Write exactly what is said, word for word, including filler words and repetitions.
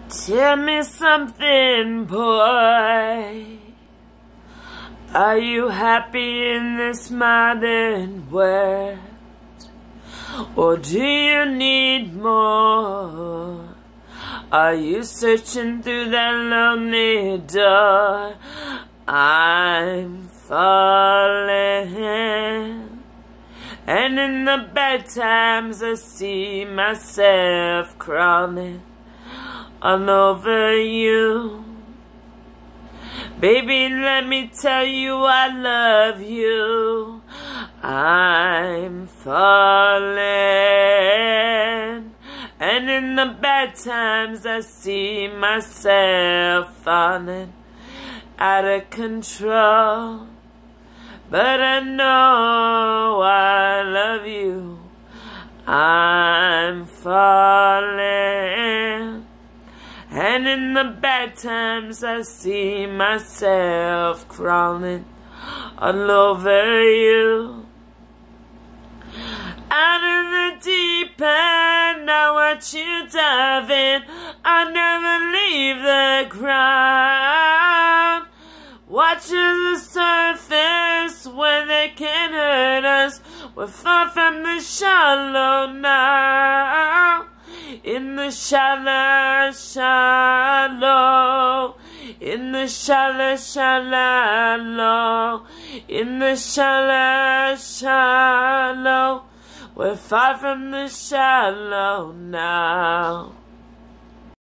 Tell me something, boy. Are you happy in this modern world? Or do you need more? Are you searching through that lonely door? I'm falling, and in the bad times I see myself crawling all over you. Baby, let me tell you I love you. I'm falling, and in the bad times I see myself falling out of control. But I know I love you. I'm falling, and in the bad times I see myself crawling all over you. Out of the deep end, I watch you dive in. I'll never leave the ground. Watch the surface where they can hurt us. We're far from the shallow now. In the shallow, shallow. In the shallow, shallow. In the shallow, shallow. We're far from the shallow now.